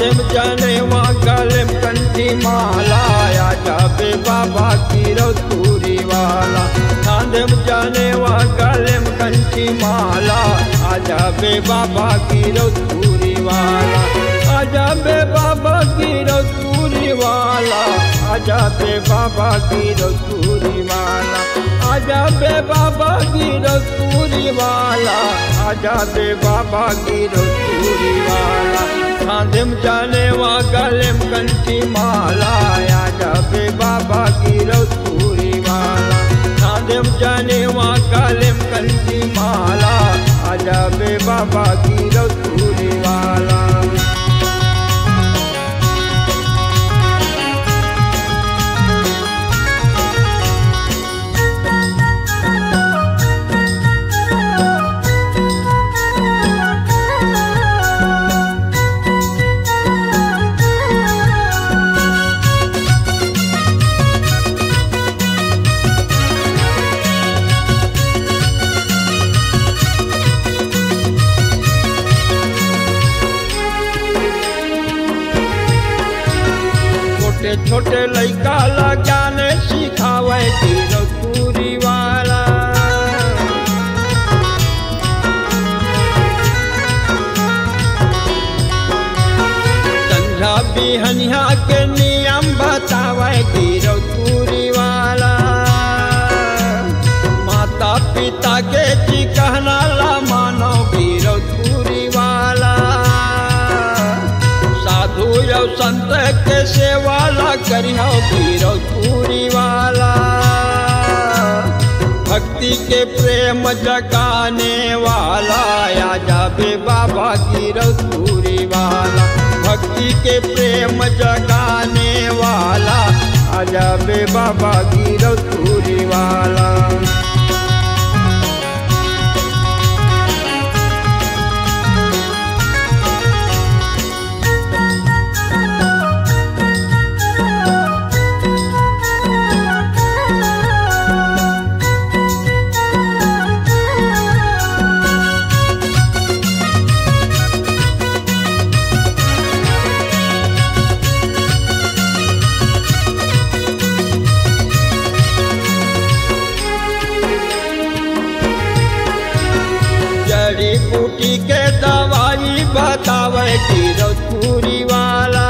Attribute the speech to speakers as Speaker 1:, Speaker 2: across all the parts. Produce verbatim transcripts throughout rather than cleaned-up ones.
Speaker 1: कांधे में जनेवा गले में कंठी माला आजा बे बाबा की रतूरी वाला। कांधे में जनेवा गले में कंठी माला आजा बे बाबा की रतूरी वाला। आजा बे बाबा की रतूरी वाला। आजा बे बाबा की रतूरी वाला। आजा बे बाबा की रतूरी वाला। आजा बे बाबा की रतूरी वाला। कांधे में जनेवा गले में कंठी माला आजा बे बाबा की रतूरी वाला। कांधे में जनेवा गले में कंठी माला आजा बे बाबा की रतूरी वाला। छोटे लड़का ला ज्ञान सिखावे की रतूरी वाला। संझा बिहनिया के नियम बतावे की रतूरी वाला। माता पिता के जी कहना ला मानो की रतूरी वाला। साधु यो संत के सेवाला करियो की रतूरी वाला। भक्ति के प्रेम जगाने वाला आजा बे बाबा की रतूरी वाला। भक्ति के प्रेम जगाने वाला आजा बे बाबा की रतूरी वाला। जड़ी बूटी के दवाई बतावे की रतूरी वाला।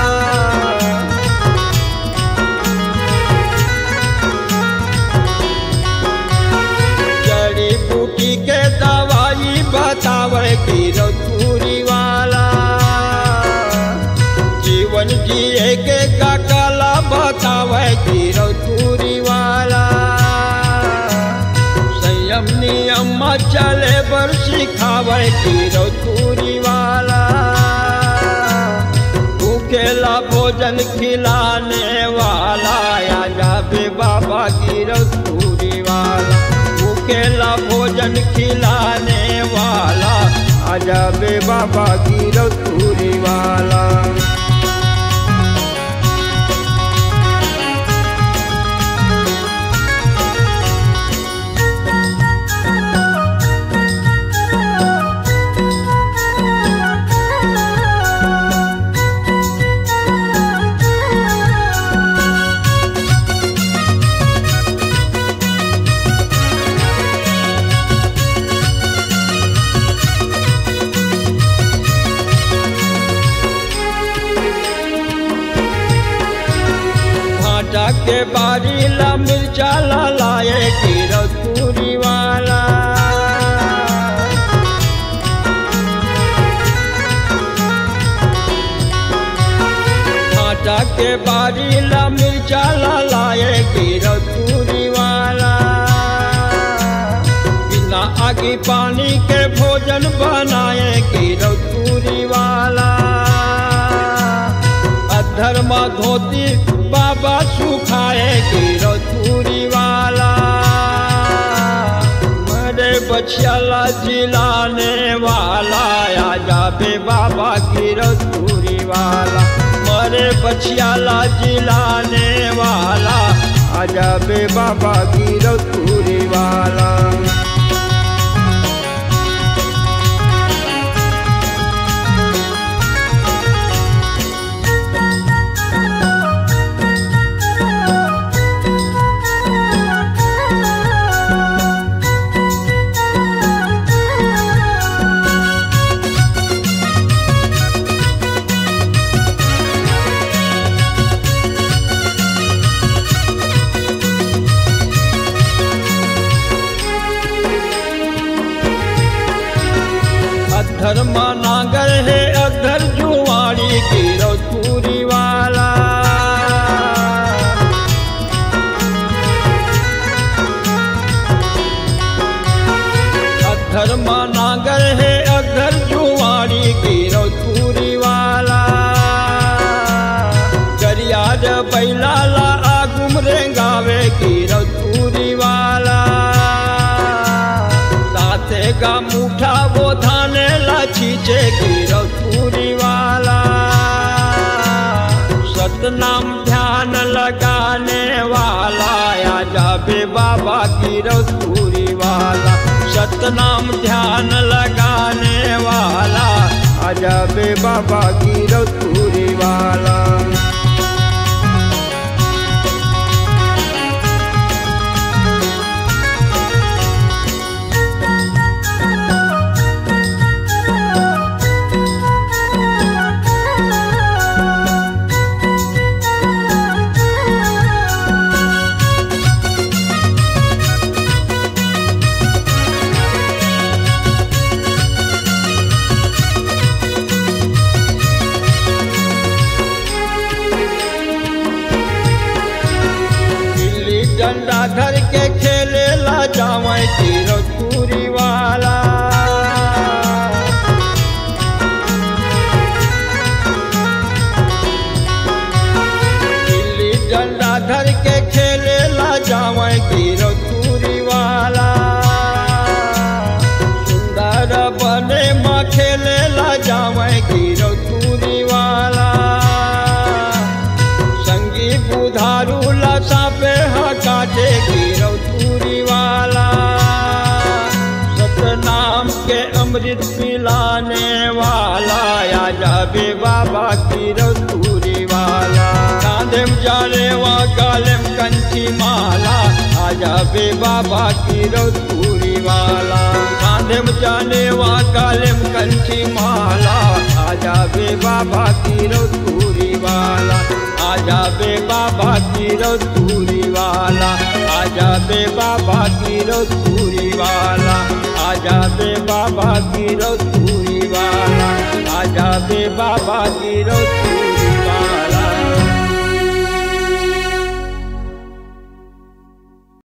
Speaker 1: जड़ी बूटी के दवाई बतावे की रतूरी वाला। जीवन जिए के का कला बतावे की रतूरी वाला। संयम नियम चले बर सिखावे की रतूरी वाला। भूखेला भोजन खिलाने वाला आजा बे बाबा की रतूरी वाला। भूखेला भोजन खिलाने वाला आजा बे बाबा की रतूरी वाला। के बारी ला मिर्चा ला लाए की रतूरी वाला। भाटा के बारी ला मिर्चा ला लाए की रतूरी वाला। बिना आगे पानी के भोजन बनाए की रतूरी वाला। अधर्मा धोती बाबा सुखाए की रतूरी वाला। मेरे बछियाला जिलाने वाला आजा बे बाबा की रतूरी वाला। मेरे बछियाला जिलाने वाला आजा बे बाबा की रतूरी वाला। जुआड़ी गिरौतपुरी वाला। अधर नागर है अधर जुआड़ी गिरौतपुरी वाला। गरियाज बैलाला आगुम रेंगावे गिरौतपुरी वाला। साथे का मुठा वो धाने लाछीचे गिरौतपुरी वाला। सतनाम ध्यान लगाने वाला आजा बे बाबा गिरौतपुरी वाला। सतनाम ध्यान लगाने वाला आजा बे बाबा गिरौतपुरी वाला। डंडा धर के खेले ला जावे गिरौतपुरी वाला। गिल्ली डंडा धर के खेले ला जावे गिरौतपुरी वाला। सुंदर बने माँ खेले ला जावे गिरौतपुरी वाला। संगी बुधारू लसा पे काटे गिरौतपुरी वाला। सतनाम के अमृत पिलाने वाला आजा बे बाबा गिरौतपुरी वाला। कांधे में जाने वा गाले में कंठी माला आजा बे बाबा गिरौतपुरी वाला। कांधे में जाने वा गाले में कंठी माला आजा बे बाबा गिरौतपुरी वाला। आजा बे बाबा गिरौतपुरी वाला। आजा बे बाबा गिरौतपुरी वाला। आजा बे बाबा गिरौतपुरी वाला। आजा बे बाबा गिरौतपुरी